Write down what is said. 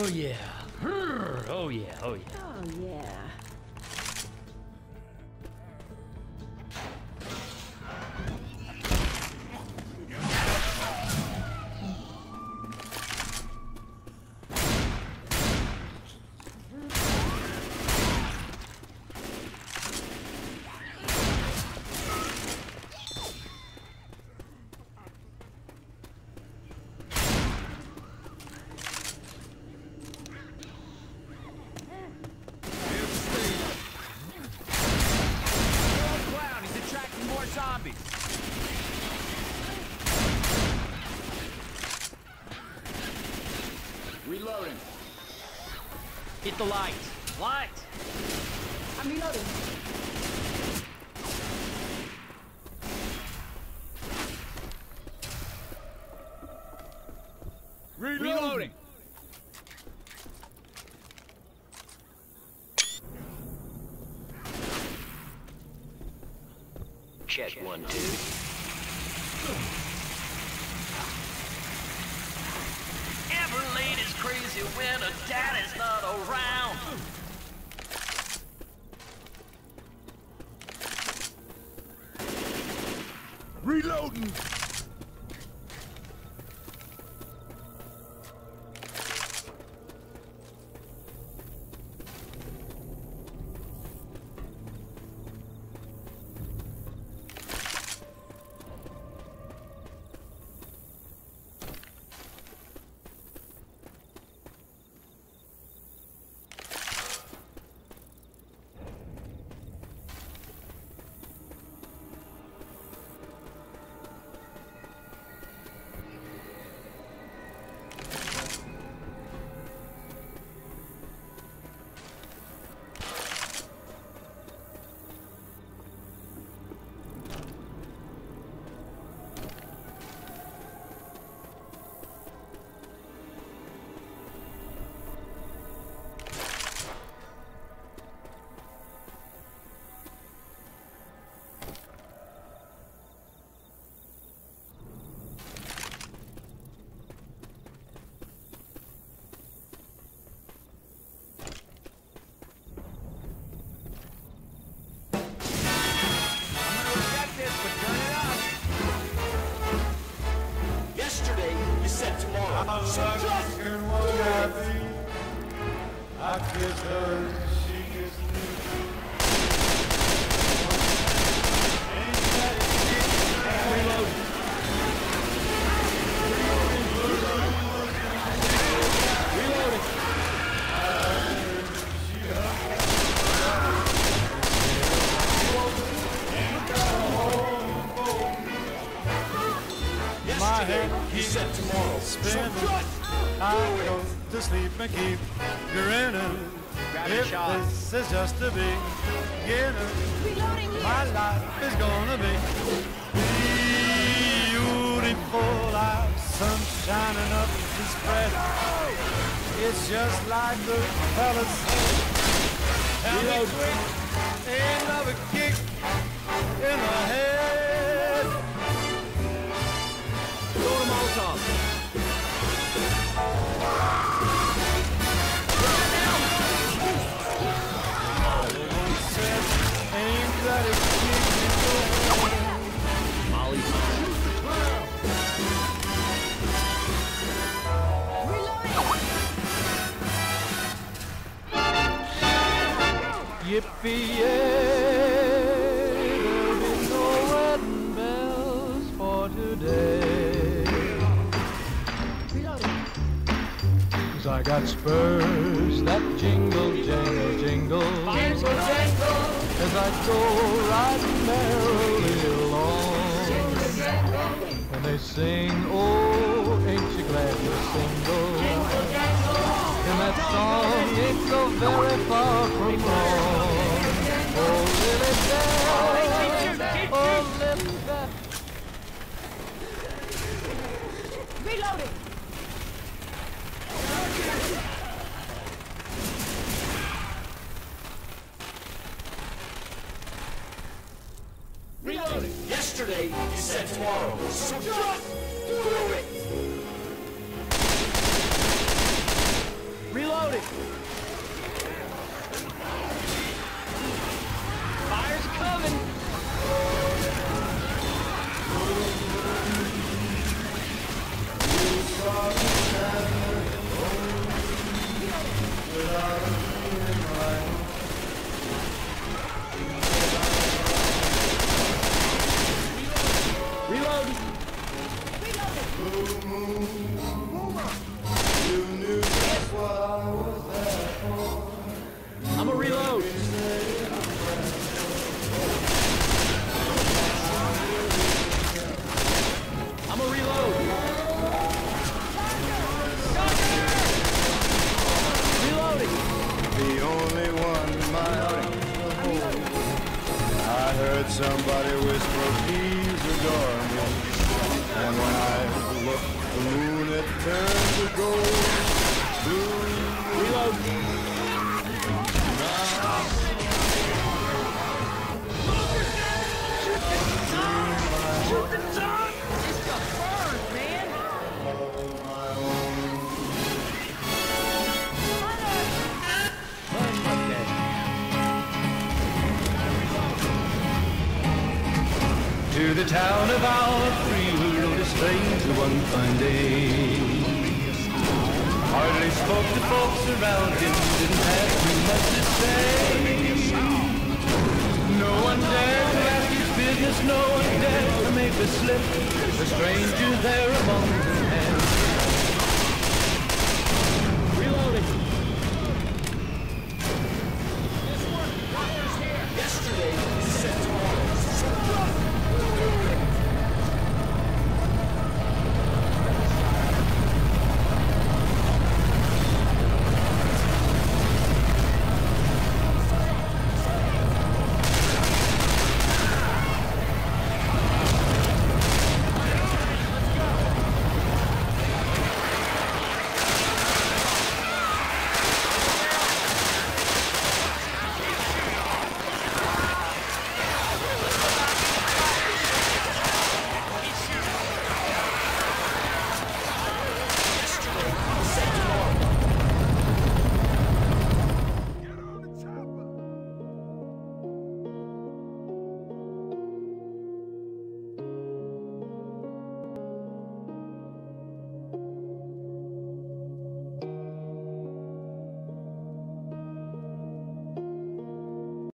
Oh yeah. Oh yeah. Oh yeah. Oh, yeah. Zombies. Reloading. Hit the lights. Lights. I'm reloading. Reloading. Check 1, 2. Every lady's crazy when her daddy's not around. Reloading. I kiss her, she kissed me. Ain't that it? Reload. My head keeps set tomorrow. Spinning. I go to sleep and keep grinning. If this is just the beginning, my life is gonna be beautiful. I've sun shining up the spread. It's just like the fellas say. Tell me quick, ain't another kick in the head. Go to Molotov. Ain't that a kick in the head? Molly. Yippee-yay, there'll be no wedding bells for today. 'Cause I got spurs that jingle, jangle, jingle, jingle, jangle, as I go riding merrily along. Jingle, jangle. And they sing, oh, ain't you glad you're single? Jingle, jangle. And that song ain't so very far from wrong. Oh, Lily Bell, oh, Lily Bell. Reloading. Reloading. Yesterday, you said tomorrow. So just do it. my arms to hold. I heard somebody whisper, please adore me. And when I looked, the moon had turned to gold. Blue, reload. To the town of our free we rode a stranger one fine day. Hardly spoke to folks around him, didn't have too much to say. No one dared to ask his business, no one dared to make a slip. The stranger there among them